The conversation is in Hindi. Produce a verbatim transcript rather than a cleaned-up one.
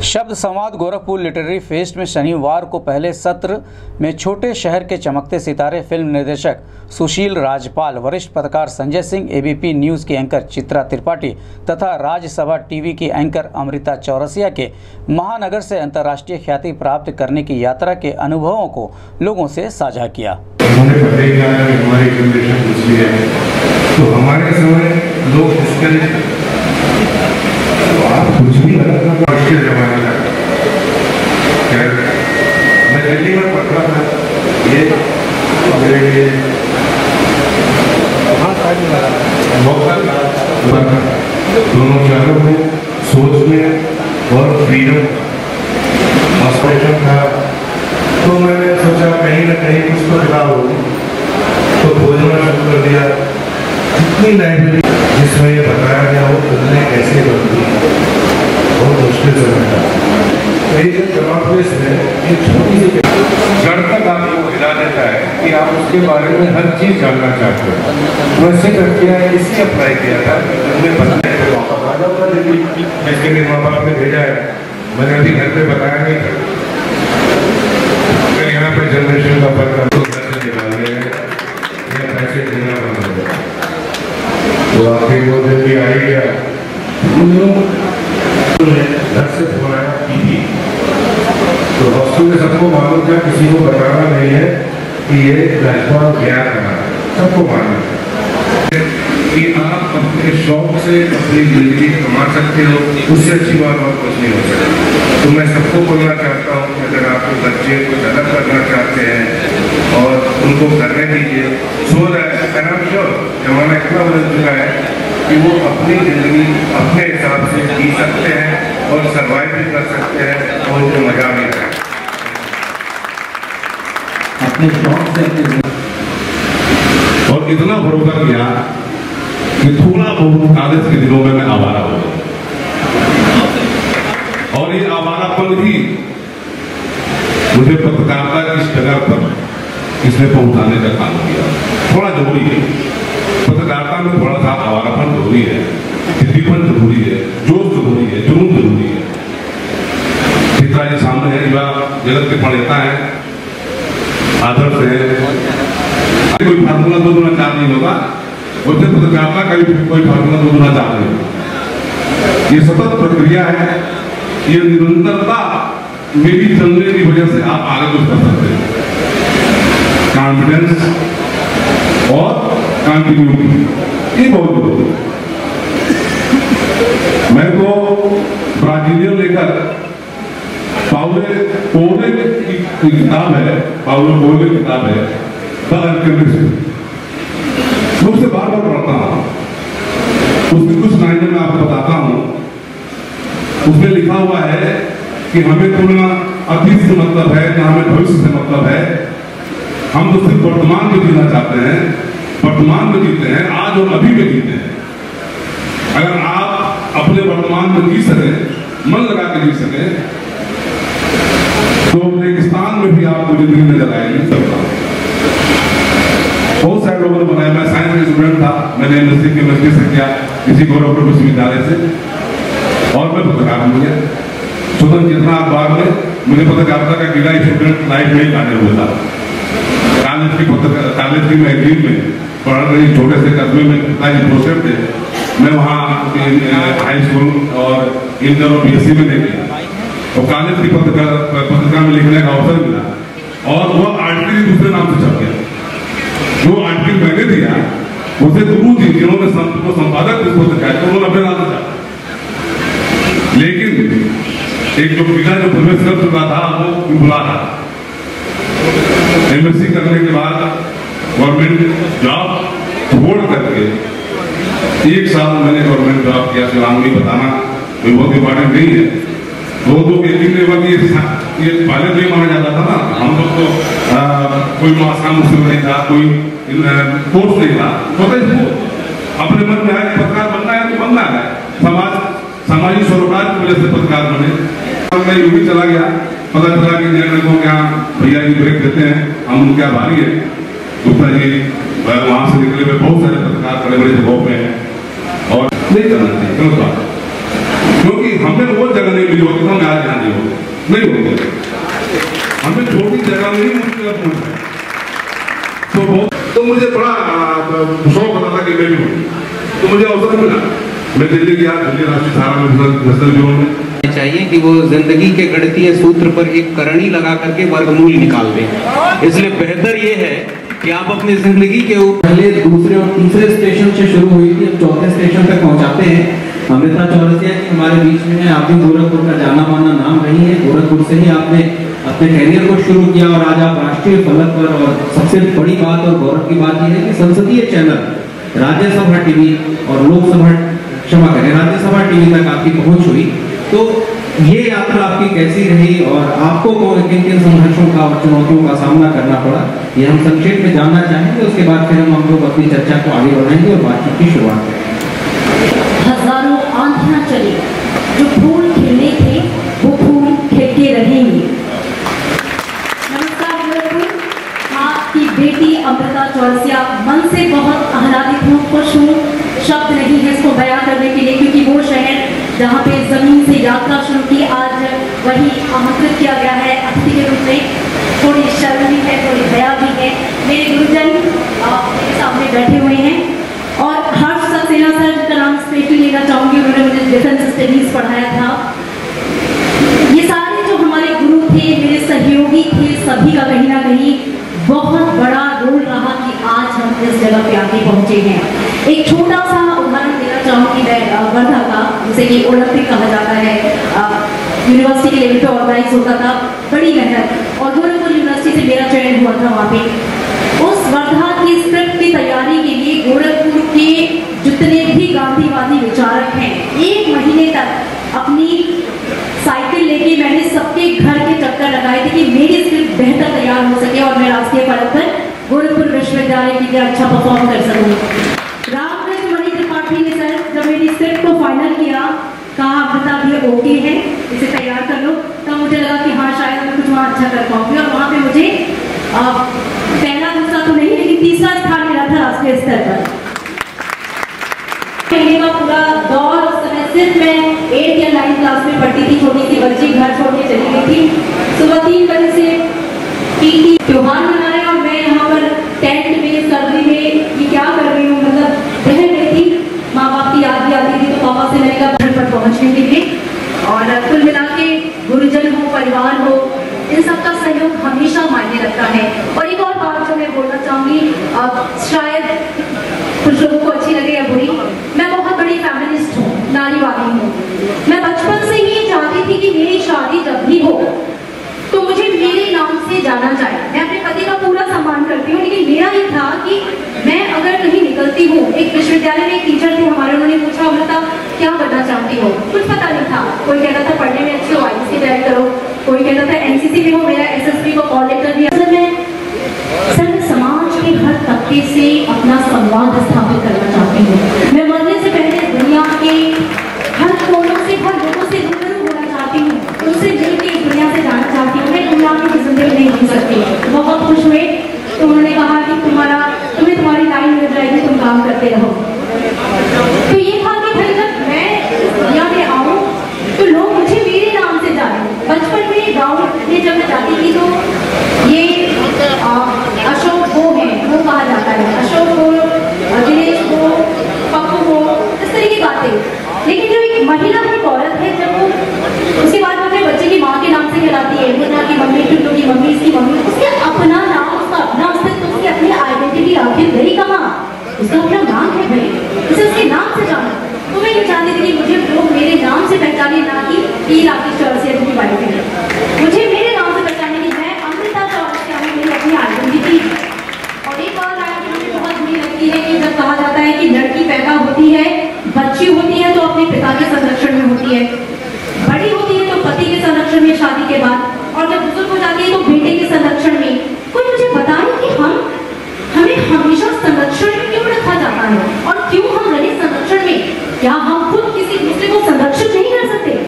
शब्द संवाद गोरखपुर लिटरेरी फेस्ट में शनिवार को पहले सत्र में छोटे शहर के चमकते सितारे फिल्म निर्देशक सुशील राजपाल, वरिष्ठ पत्रकार संजय सिंह, एबीपी न्यूज़ की एंकर चित्रा त्रिपाठी तथा राज्यसभा टीवी की एंकर अमृता चौरसिया के महानगर से अंतर्राष्ट्रीय ख्याति प्राप्त करने की यात्रा के अनुभवों को लोगों से साझा किया। हमारी जनरेशन दूसरी है, तो हमारे समय लोग कुछ भी मुश्किल जमाना था। मैं दिल्ली में पढ़ता था, ये मेरे लिए दोनों शहरों में सोच में और फ्रीडम हॉस्पिटल था। तो मैंने सोचा कहीं ना कहीं कुछ तो खिला हो, तो खोजना शुरू कर दिया। जितनी लाइब्रेरी जिसमें ये बताया गया वो तुमने कैसे बनती है, बहुत मुश्किल से बैठा। जवाब है ये छोटी सी जड़ तक आपको हिला देता है कि आप उसके बारे में हर चीज़ जानना चाहते हो। वैसे करके इसी अप्लाई किया था, हमने बताया जिसके लिए माँ बाप ने भेजा है। मैंने अभी घर पे बताया नहीं था, फिर यहाँ पे जनरेशन का फर्क पैसे निकालने या पैसे देना बंद हो गया। तो आखिर वो दिन भी आई गया, घर से फोन आया टीवी, तो हॉस्टल में सबको मालूम था, किसी को बताना नहीं है कि ये राजपाल क्या करना है, सबको मालूम है कि आप अपने शौक से अपनी जिंदगी कमा सकते हो, उससे अच्छी बात और कुछ नहीं हो सकती। तो मैं सबको बोलना चाहता हूँ कि अगर आपके बच्चे कुछ अलग करना चाहते हैं और उनको करने दीजिए। सो जमाना इतना बदल चुका है कि वो अपनी जिंदगी अपने हिसाब से जी सकते हैं और सर्वाइव भी कर सकते हैं और उनको मजा भी आता है अपने शौक से। और इतना भरोसा किया कि थोड़ा बहुत कॉलेज के दिनों में मैं आवारा हो गया, और ये आवारापन ही मुझे पत्रकारिता की इस जगह पर इसने पहुंचाने का काम किया। थोड़ा जरूरी है, पत्रकारिता में थोड़ा सा आवारापन जरूरी है, खिद्दीपन जरूरी है, जोश जरूरी है, जुनून जरूरी है। चित्रा जी सामने है, जगत के प्रणेता है, आदर्श है। कोई फार्मूला दो दूना चार नहीं होगा, उससे पत्रकारिता का भी कोई फार्मूला दो दूना चार नहीं होगा। ये सतत प्रक्रिया है, ये निरंतरता मेरी चलने की वजह से आप आगे कुछ कर सकते हैं। कॉन्फिडेंस और कंटिन्यूटी ये बहुत जरूरी है। मैं तो ब्राजीलियन लेकर पाउले कोएल्हो की किताब है, पाउलो कोएल्हो की किताब है द अल्केमिस्ट, उससे बार बार पढ़ता हूँ। उसकी कुछ लाइनें मैं आपको बताता हूँ। उसमें लिखा हुआ है कि हमें थोड़ा अतीत से मतलब है, ना हमें भविष्य से मतलब है। हम तो सिर्फ वर्तमान में जीना चाहते हैं, वर्तमान में जीते हैं, आज और अभी में जीते हैं। अगर आप अपने वर्तमान में जी सके, मन लगा के जी सके, तो रेगिस्तान में भी आपको जिंदगी नजर आएगी। बहुत सारे लोगों ने बनाया। मैं साइंस का स्टूडेंट था, मैंने एमएससी केमिस्ट्री से किया किसी गोरखपुर विश्वविद्यालय से, और मैं पत्रकार बन गया। स्वतंत्र चेतना अखबार में मुझे पत्रकारिता का गिला स्टूडेंट लाइफ में काटे हुआ था। कॉलेज की पत्रकार कॉलेज की मैगजीन में पढ़ रही छोटे से कस्बे में पिताजी प्रोसेस थे। मैं वहाँ हाई स्कूल और इंटर और बीएससी में नहीं गया, और कॉलेज की पत्रकार पत्रिका में लिखने का अवसर मिला, और वह आर्टिकल दूसरे नाम से छप गया। जो आर्टिकल मैंने दिया उसे गुरु जी जिन्होंने संपादक इस पत्रिका तो उन्होंने अपने नाम से छापा। लेकिन एक जो पिता जो प्रवेश कर चुका था वो बुला था। एमएससी करने के बाद गवर्नमेंट जॉब छोड़ करके एक साल मैंने गवर्नमेंट जॉब किया। शिलांगी बताना कोई बहुत इंपॉर्टेंट नहीं है। दो दो यकीन ये पहले तो ही माना जाता था ना, हम लोग तो आ, कोई मास्का मुस्लिम नहीं था, कोई कोर्स नहीं था, अपने मन में है कि पत्रकार बनना है तो बनना है। समाज सामाजिक सरोकार की वजह से पत्रकार बने। मैं यूं ही चला गया, पता चला कि को क्या भैया जी ब्रेक देते हैं, हम उनके आभारी है। गुप्ता जी वहां से निकले हुए बहुत सारे पत्रकार बड़े बड़े जगहों पे हैं, और नहीं करना चाहिए, क्योंकि हमें वो जगह नहीं मिली होती तो मैं आज यहाँ नहीं होता, नहीं होता। हमें छोटी जगह में ही मुश्किल पहुंचा तो बहुत, तो मुझे बड़ा शौक होता था कि मैं भी हूँ, तो मुझे अवसर मिला। मैं दिल्ली गया, दिल्ली राष्ट्रीय सहारा में नेशनल ब्यूरो में चाहिए कि वो जिंदगी के गणितीय सूत्र पर एक करणी लगा करके वर्गमूल निकाल दें। इसलिए बेहतर ये है कि आप अपनी जिंदगी के पहले दूसरे और तीसरे स्टेशन से शुरू हुई थी, अब चौथे स्टेशन तक पहुंचाते हैं। अमृता चौरसिया जी हमारे बीच में है, आप भी गोरखपुर का जाना माना नाम रही है, गोरखपुर से ही आपने अपने कैरियर को शुरू किया और आज आप राष्ट्रीय फलक पर, और सबसे बड़ी बात और गौरव की बात यह है कि संसदीय चैनल राज्यसभा टीवी और लोकसभा, क्षमा करें, राज्यसभा टीवी तक आपकी पहुंच हुई। तो ये यात्रा आपकी कैसी रही और आपको किन किन संघर्षों का और चुनौतियों का सामना करना पड़ा, ये हम संक्षेप में जानना चाहेंगे। उसके बाद फिर हम हम लोग अपनी चर्चा को आगे बढ़ाएंगे और बातचीत की शुरुआत करेंगे। हजारों आंधियां चली, जो फूल खिलने थे वो फूल खिलके रहेंगे। नमस्कार गोरखपुर, आपकी बेटी अमृता चौरसिया। मन से बहुत आह्लादित हूँ, खुश हूँ, शब्द नहीं है इसको बयां करने के लिए, क्योंकि वो शहर जहाँ पे जमीन से यात्रा शुरू की, आज वही आमंत्रित किया गया है अतिथि के रूप में। थोड़ी शर्म भी है, थोड़ी दया भी है। मेरे गुरुजन मेरे सामने बैठे हुए हैं और हर्ष सक्सेना सर का नाम स्पेशली लेना चाहूँगी, उन्होंने मुझे डिफेंस स्टडीज पढ़ाया था। ये सारे जो हमारे गुरु थे, मेरे सहयोगी थे, सभी का कहीं ना कहीं बहुत बड़ा रोल रहा कि आज हम इस जगह पे आके पहुंचे हैं। एक छोटा सा उदाहरण देना चाहूँगी मैं वर्धा का, जिसे कि ओलंपिक कहा जाता है, यूनिवर्सिटी के लेवल पे ऑर्गेनाइज होता था, बड़ी मेहनत, और गोरखपुर यूनिवर्सिटी से मेरा चयन हुआ था वहाँ पे। उस वर्धा की स्क्रिप्ट की तैयारी के लिए गोरखपुर के जितने भी गांधीवादी विचारक हैं, एक महीने तक अपनी साइकिल लेके मैंने सबके घर के चक्कर लगाए थे कि मेरी स्क्रिप्ट बेहतर तैयार हो सके और मैं राष्ट्रीय फलक पर गोरखपुर विश्वविद्यालय के लिए अच्छा परफॉर्म कर सकूँ। रामकृष्ण मणि त्रिपाठी ने सर जब मेरी स्क्रिप्ट को फाइनल किया, कहा अमृता भी ओके है, इसे तैयार कर लो, तब मुझे लगा कि हाँ शायद मैं कुछ वहाँ अच्छा कर पाऊंगी। और वहाँ पे मुझे आ, पहला दूसरा तो नहीं लेकिन तीसरा स्थान मिला था राष्ट्रीय स्तर पर। महीने का पूरा दौर, उस समय सिर्फ मैं एट या नाइन क्लास में पढ़ती थी, छोटी सी बच्ची, घर छोड़ के चली गई थी। सुबह तीन बजे से पीटी त्योहार मना रहे और मैं यहाँ पर टेंट में सर्दी में ये क्या कर रही हूँ, मतलब रह गई थी। माँ बाप की याद भी आती थी, तो पापा से मैंने कहा घर पर पहुँचने के लिए। और कुल मिला के गुरुजन हो, परिवार हो, इन सबका सहयोग हमेशा मायने रखता है। और एक और बात जो मैं बोलना चाहूँगी, शायद कुछ लोगों को अच्छी लगे या बुरी, मैं बहुत बड़ी फेमिनिस्ट हूँ, नारीवादी हूँ। मैं बचपन से ही चाहती थी कि मेरी शादी जब भी हो तो मुझे मेरे नाम से जाना जाए। मैं अपने पति का पूरा सम्मान करती हूँ, लेकिन मेरा ये था कि मैं अगर कहीं निकलती हूँ, एक विश्वविद्यालय में एक टीचर थे हमारे, उन्होंने पूछा अमृता क्या बनना चाहती हो, कुछ पता नहीं था। कोई कहता था पढ़ने में अच्छी हो, आई सी तैयारी करो, कोई कहता था एनसीसी में हो, मेरा एसएसबी को कॉल लेटर दिया। सर मैं सर मैं समाज के हर तबके से अपना संवाद स्थापित करना चाहती हूँ। मैं मरने से पहले दुनिया के हर कोनों से, हर लोगों से रूबरू होना चाहती हूँ, उनसे मिलकर इस दुनिया से जाना चाहती हूँ। मैं दुनिया की जिंदगी नहीं जी सकती। बहुत खुश हुए तो उन्होंने कहा कि तुम्हारा तुम्हें तुम्हारी लाइन मिल जाएगी, तुम काम करते रहो। तो ये था कि भाई जब मैं इस दुनिया में आऊँ तो लोग मुझे मेरे नाम से जाने। बचपन में गाँव में जब मैं जाती थी तो ये आ, अशोक वो है, वो कहा जाता है, अशोक वो, दिनेश वो, पप्पू वो, इस तरह की बातें। लेकिन जो एक महिला है, एक औरत है, जब वो उसके बाद वो अपने बच्चे की माँ के नाम से कहलाती है, मुन्ना की मम्मी, टुल्लू की मम्मी, इसकी मम्मी, उसके अपना नाम, उसका अपना अस्तित्व, उसकी अपनी आइडेंटिटी आखिर गई कहाँ? उसका अपना नाम है भाई, उसे उसके नाम से जाना। तो मैं ये चाहती थी कि मुझे लोग मेरे नाम से पहचाने, ना कि ई राकेश चौरसिया की वाइफ है। मुझे मेरे नाम से पहचाने की मैं अमृता चौरसिया हूँ, मेरी अपनी आइडेंटिटी। और एक और बात मुझे बहुत बुरी लगती है कि जब कहा जाता है कि लड़की पैदा होती है, बच्ची होती है तो अपने पिता के संरक्षण में होती है, बड़ी होती है तो पति के संरक्षण में शादी के बाद, और जब बुजुर्ग हो जाती है तो बेटे के संरक्षण में। कोई मुझे बताए कि हम हमें हमेशा संरक्षण में क्यों रखा जाता है और क्यों हम रहे संरक्षण में? क्या हम